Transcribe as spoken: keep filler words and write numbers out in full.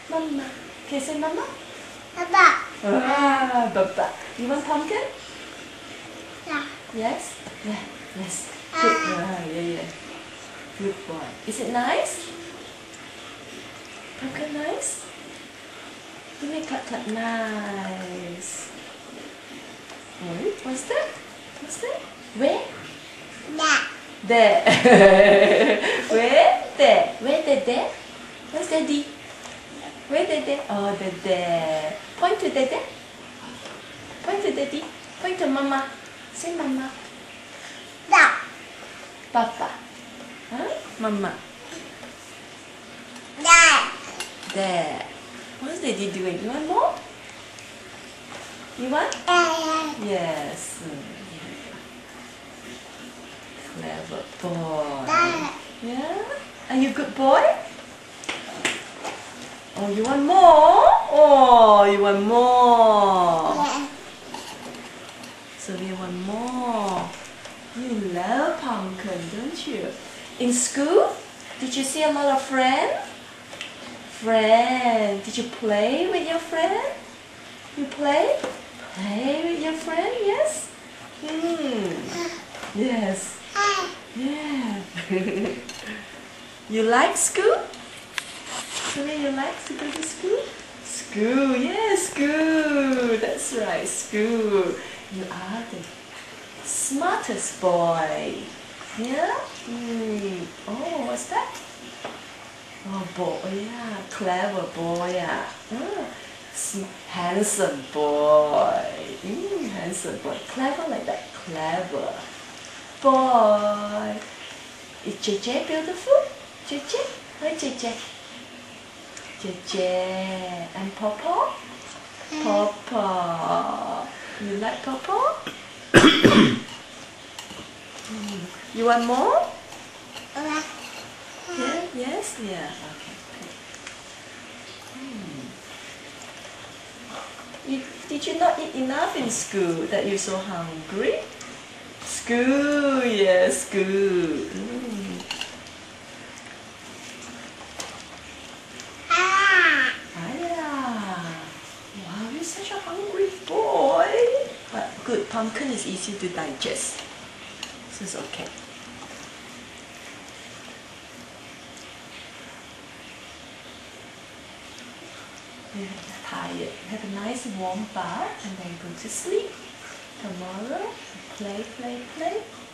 Mama. Can you say Mama? Papa. Ah, Baba. You want pumpkin? Yeah. Yes? Yeah, yes. Good. Ah, yeah, yeah. Good boy. Is it nice? Pumpkin nice? You make cut cut nice. Wait, what's that? What's that? Where? Yeah. There. Where? There. Where the there? Where's daddy? Where the there? Oh, the there. Point to daddy. Point to daddy. Point to mama. Say mama. Yeah. Papa. Huh? Mama. Yeah. There. What's daddy doing? You want more? You want? Yeah. Yes. Clever boy. Yeah. Yeah? Are you a good boy? Oh, you want more? Oh, you want more. Yeah. So we want more. You love pumpkin, don't you? In school, did you see a lot of friends? Friend. Did you play with your friend? You play? Play with your friend, yes? Hmm. Yes. Yeah. You like school? Xervier, you like to go to school? School, yes, school. That's right, school. You are the smartest boy. Yeah? Mm. Oh, what's that? Oh, boy, yeah. Clever boy, yeah. Ah. Handsome boy. Mm, handsome boy. Clever like that. Clever boy. Is J J beautiful? J J? Where's J J? J J. And Papa? Papa. You like Papa? You want more? Yeah, yes, yeah. Okay. Hmm. You, did you not eat enough in school that you're so hungry? School, yes, school. Mm. Ah. Ah, wow, you're such a hungry boy. But good, pumpkin is easy to digest, so it's okay. You're tired. Have a nice warm bath and then go to sleep. Tomorrow, play, play, play.